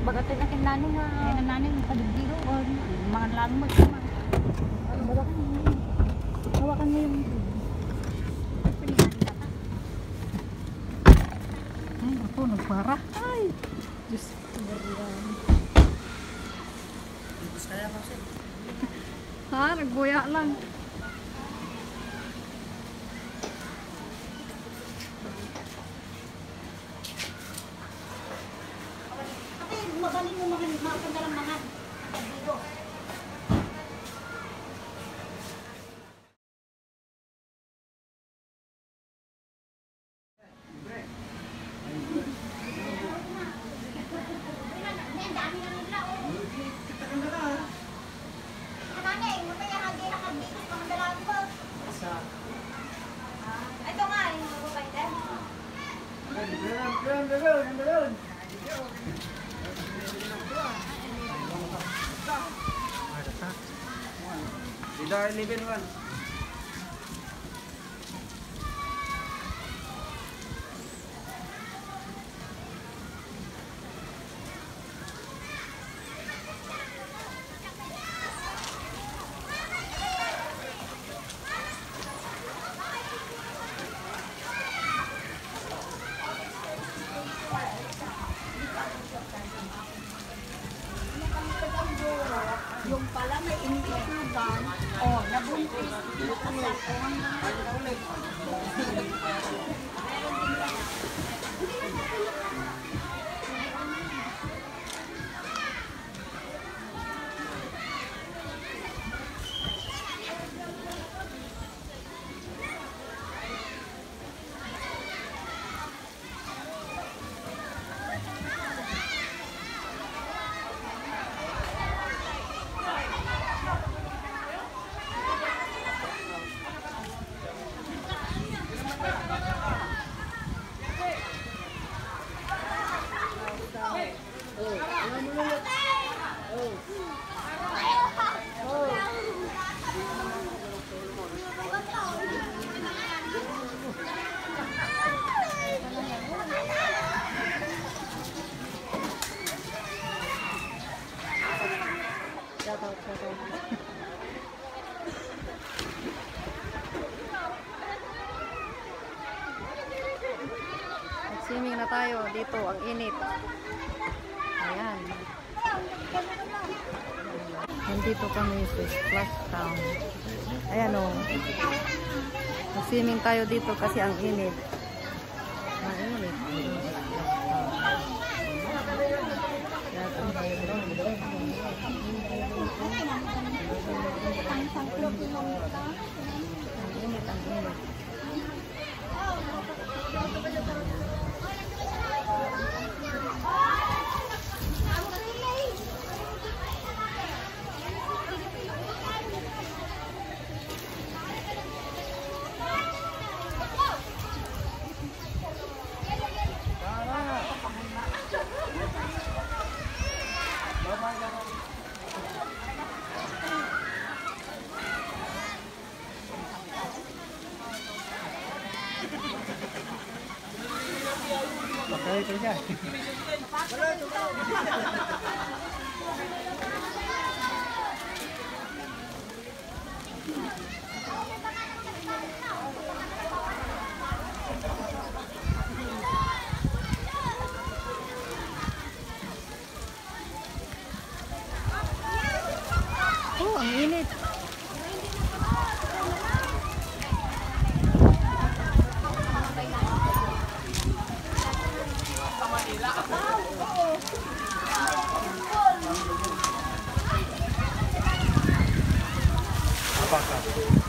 Bagatin na kinani nga. Ay, nananin mo kadugdiro. Mga lang mo. Hawakan mo yung... Ay, ako, nagpara. Ay! Diyos ko, bariyan. Ibus kaya kasi. Ha, nagbuya lang. Magaling mo makapanda lang mga dito. Ito nga, yung magpapaitan. Tidak ini ben kan. Yung pala may initiative. Oh, nabuntis. Swimming na tayo dito, ang init. Ayan. Nandito kami sa Splash Town. Ayan o. Swimming tayo dito kasi ang init. Ang init. Ang init. Bakal kerja. Oh, ang init. Apakah?